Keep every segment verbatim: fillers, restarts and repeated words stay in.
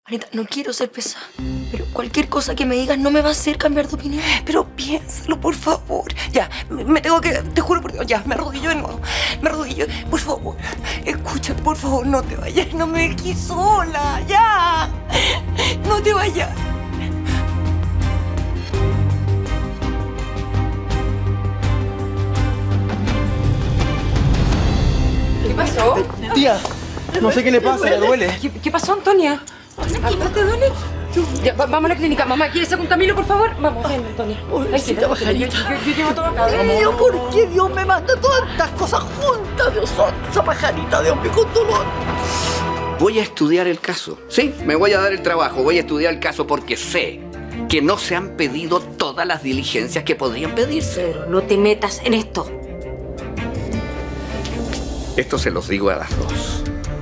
Anita, no quiero ser pesada, pero cualquier cosa que me digas no me va a hacer cambiar de opinión. Pero piénsalo, por favor. Ya, me tengo que... Te juro por Dios, ya, me arrodillo de nuevo. Me arrodillo. Por favor, escucha, por favor, no te vayas. No me dejes sola, ya. No te vayas. ¿Qué pasó? Tía, no sé qué le pasa, le duele. ¿Qué, qué pasó, Antonia? ¿No te duele? Ya, va- vamos a la clínica. Mamá, ¿quieres ir con Camilo, por favor? Vamos, ven, Antonia. Pobrecita pajarita. Yo, yo, yo llevo todo acá. Dios, ¿por qué Dios me manda todas estas cosas juntas, Dios santo? Esa pajarita de hombre con dolor. Voy a estudiar el caso. Sí, me voy a dar el trabajo. Voy a estudiar el caso porque sé que no se han pedido todas las diligencias que podrían pedirse. Pero no te metas en esto. Esto se los digo a las dos.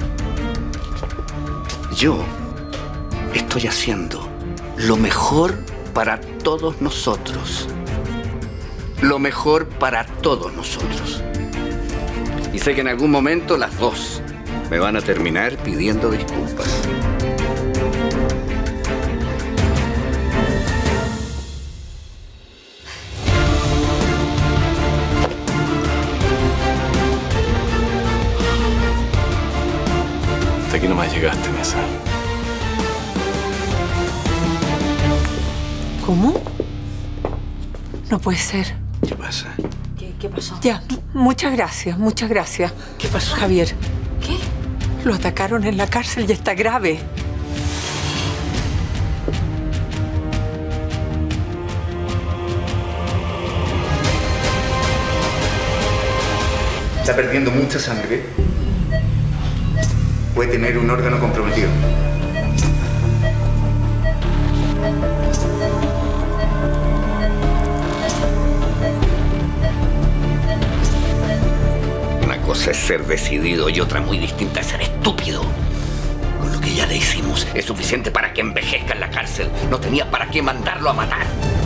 Yo estoy haciendo lo mejor para todos nosotros. Lo mejor para todos nosotros. Y sé que en algún momento las dos me van a terminar pidiendo disculpas. Hasta aquí nomás llegaste, Mesa. ¿Cómo? No puede ser. ¿Qué pasa? ¿Qué, qué pasó? Ya, muchas gracias, muchas gracias. ¿Qué pasó? Javier, ¿Qué? lo atacaron en la cárcel y está grave. Está perdiendo mucha sangre. Puede tener un órgano comprometido. Una cosa es ser decidido y otra muy distinta es ser estúpido. Con lo que ya le hicimos es suficiente para que envejezca en la cárcel. No tenía para qué mandarlo a matar.